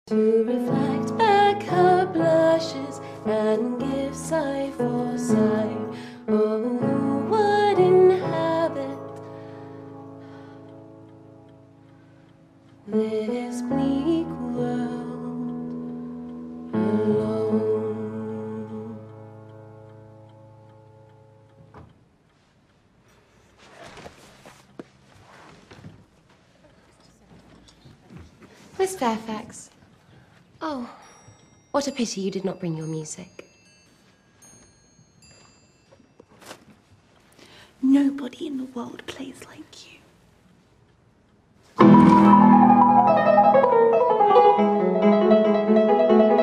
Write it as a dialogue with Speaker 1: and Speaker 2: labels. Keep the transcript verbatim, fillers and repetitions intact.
Speaker 1: To reflect back her blushes and give sigh for sigh. Oh, who would inhabit this bleak world alone? Miss Fairfax. Oh, what a pity you did not bring your music.
Speaker 2: Nobody in the world plays like you.